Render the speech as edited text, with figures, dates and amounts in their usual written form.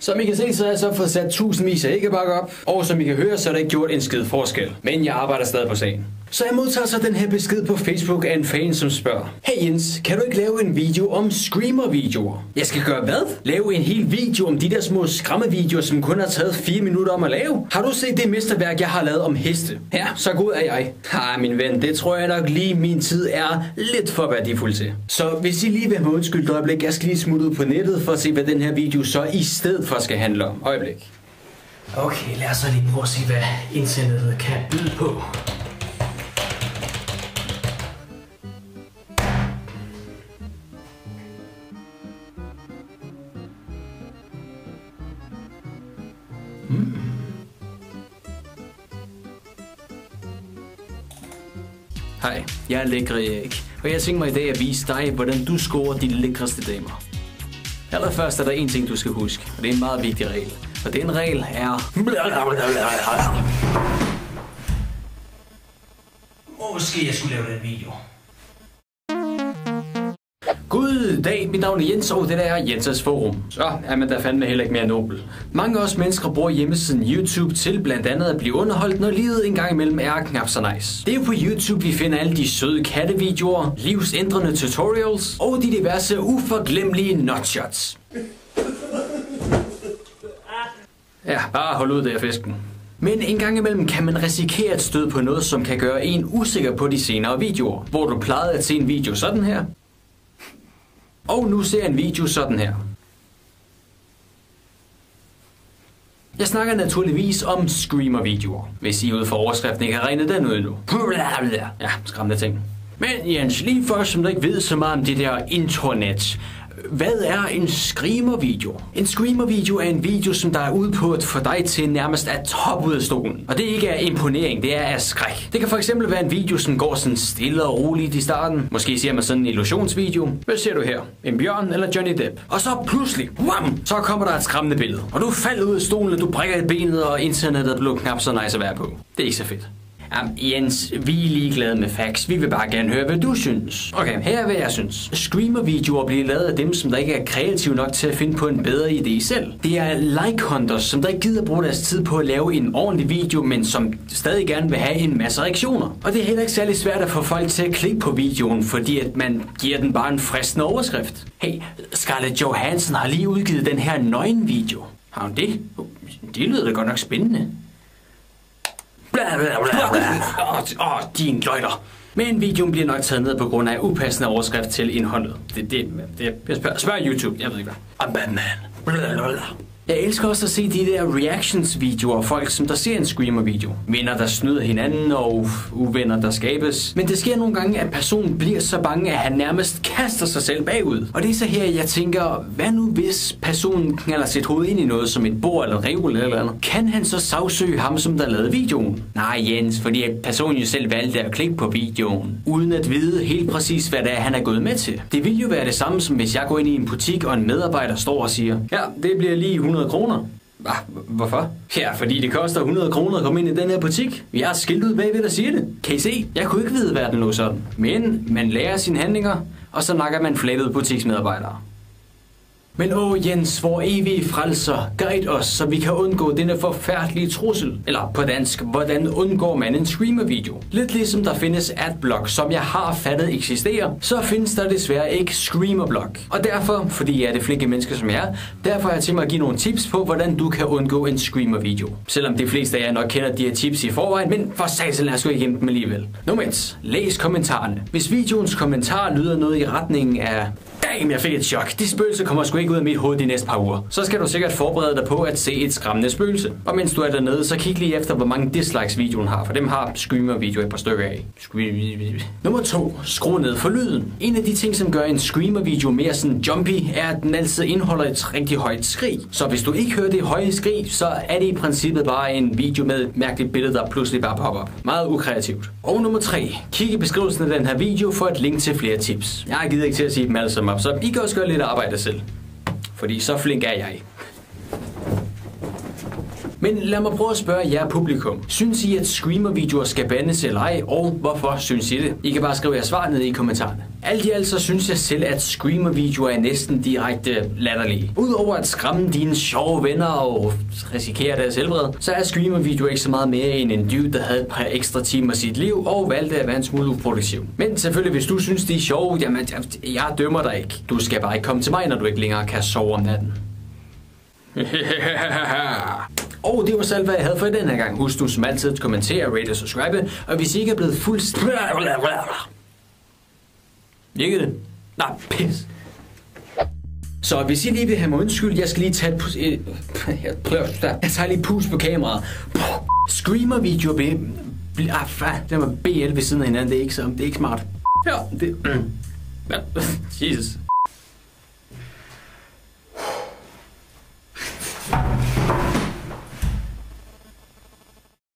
Som I kan se, så har jeg så fået sat tusindvis af æggebakker op, og som I kan høre, så er der ikke gjort en skid forskel. Men jeg arbejder stadig på sagen. Så jeg modtager så den her besked på Facebook af en fan, som spørger: Hey Jens, kan du ikke lave en video om screamer-videoer? Jeg skal gøre hvad? Lave en hel video om de der små skræmmevideoer, som kun har taget 4 minutter om at lave? Har du set det mesterværk, jeg har lavet om heste? Ja, så god er jeg. Min ven, det tror jeg nok lige min tid er lidt for værdifuld til. Så hvis I lige vil have mig undskyldt et øjeblik, jeg skal lige smutte ud på nettet for at se, hvad den her video så i stedet for skal handle om. Øjeblik. Okay, lad os så lige prøve at se, hvad internettet kan byde på. Hej, jeg er Lækre Erik, og jeg tænker mig i dag at vise dig, hvordan du scorer de lækreste damer. Allerførst er der en ting, du skal huske, og det er en meget vigtig regel. Og den regel er... Måske jeg skulle lave den video. God dag, mit navn er Jens, og det der er Jens' Forum. Så men der fandme heller ikke mere nobel. Mange af os mennesker bruger hjemmesiden YouTube til blandt andet at blive underholdt, når livet en gang imellem er knap så nice. Det er jo på YouTube, vi finder alle de søde kattevideoer, livsændrende tutorials og de diverse uforglemmelige nutshots. Ja, bare hold ud der, fisken. Men en gang imellem kan man risikere at støde på noget, som kan gøre en usikker på de senere videoer, hvor du plejede at se en video sådan her. Og nu ser jeg en video sådan her. Jeg snakker naturligvis om screamer-videoer, hvis I ud for overskriften ikke har regnet den ud endnu. Ja, skræmmende ting. Men Jens, lige for som du ikke ved så meget om det der internet. Hvad er en screamer-video? En screamer-video er en video, som der er ude på at få dig til nærmest at toppe ud af stolen. Og det ikke er imponering, det er af skræk. Det kan for eksempel være en video, som går sådan stille og roligt i starten. Måske ser man sådan en illusionsvideo. Hvad ser du her? En bjørn eller Johnny Depp? Og så pludselig, wham, så kommer der et skræmmende billede. Og du falder ud af stolen, og du brækker i benet, og internettet bliver knap så nice at være på. Det er ikke så fedt. Jens, vi er ligeglade med facts. Vi vil bare gerne høre, hvad du synes. Okay, her er hvad jeg synes. Screamer-videoer bliver lavet af dem, som der ikke er kreative nok til at finde på en bedre idé selv. Det er like-hunters, som der ikke gider bruge deres tid på at lave en ordentlig video, men som stadig gerne vil have en masse reaktioner. Og det er heller ikke særlig svært at få folk til at klikke på videoen, fordi at man giver den bare en fristende overskrift. Hey, Scarlett Johansson har lige udgivet den her nøgen-video. Har hun det? Det lyder da godt nok spændende. Din løgter. Men videoen bliver nok taget ned på grund af upassende overskrift til indholdet. Spørg YouTube, jeg ved ikke hvad. I'm Batman. Jeg elsker også at se de der reactions-videoer af folk, som der ser en screamer-video. Venner, der snyder hinanden, og uvenner, der skabes. Men det sker nogle gange, at personen bliver så bange, at han nærmest kaster sig selv bagud. Og det er så her, jeg tænker, hvad nu hvis personen knalder sit hoved ind i noget som et bord eller reol eller andet? Kan han så sagsøge ham, som der lavede videoen? Nej, Jens, fordi at personen jo selv valgte at klikke på videoen, uden at vide helt præcis, hvad det er, han er gået med til. Det vil jo være det samme, som hvis jeg går ind i en butik, og en medarbejder står og siger, ja, det bliver lige 100 kroner. Hvorfor? Ja, fordi det koster 100 kroner at komme ind i den her butik. Jeg har skilt ud bagved, der siger det. Kan I se? Jeg kunne ikke vide, hvad den lå sådan. Men man lærer sine handlinger, og så nakker man flettede butiksmedarbejdere. Men Jens, hvor evige frelser, guide os, så vi kan undgå denne forfærdelige trussel. Eller på dansk, hvordan undgår man en screamer-video? Lidt ligesom der findes adblock, som jeg har fattet eksisterer, så findes der desværre ikke screamer-block. Og derfor, fordi jeg er det flinke menneske som jeg er, derfor har jeg til mig at give nogle tips på, hvordan du kan undgå en screamer-video. Selvom de fleste af jer nok kender de her tips i forvejen, men for satan lad os gå igennem dem alligevel. Nummer 1. Læs kommentarerne. Hvis videoens kommentar lyder noget i retningen af damn, jeg fik et chok. De spøgelser kommer sgu ikke ud af mit hoved de næste par uger. Så skal du sikkert forberede dig på at se et skræmmende spøgelse. Og mens du er dernede, så kig lige efter, hvor mange dislikes videoen har, for dem har screamer-videoer et par stykker af. Nummer 2. Skru ned for lyden. En af de ting, som gør en screamer-video mere sådan jumpy, er, at den altid indeholder et rigtig højt skrig. Så hvis du ikke hører det høje skrig, så er det i princippet bare en video med et mærkeligt billede, der pludselig bare popper op. Meget ukreativt. Og nummer 3. Kig i beskrivelsen af den her video for et link til flere tips. Jeg gider ikke til at sige dem alle sammen op, så I kan også gøre lidt arbejde selv. Fordi så flink er jeg. Men lad mig prøve at spørge jer publikum. Synes I, at screamer-videoer skal bandes eller ej, og hvorfor synes I det? I kan bare skrive jeres svar ned i kommentarerne. Alt i alt så synes jeg selv, at screamer-videoer er næsten direkte latterlige. Udover at skræmme dine sjove venner og risikere deres helbred, så er screamer-videoer ikke så meget mere end en dude, der havde et par ekstra timer af sit liv og valgte at være en smule uproduktiv. Men selvfølgelig, hvis du synes, de er sjove, jamen jeg dømmer dig ikke. Du skal bare ikke komme til mig, når du ikke længere kan sove om natten. Og det var selv, hvad jeg havde for den her gang. Husk du som altid at kommentere, rate og subscribe. Og hvis I ikke er blevet fuldstændig... Ikke det? Nej, pis. Så hvis I lige vil have mig undskyld, jeg skal lige tage jeg tager lige pus på kameraet. Screamer-video det var BL ved siden af hinanden, det er ikke smart. Ja, det... Jesus.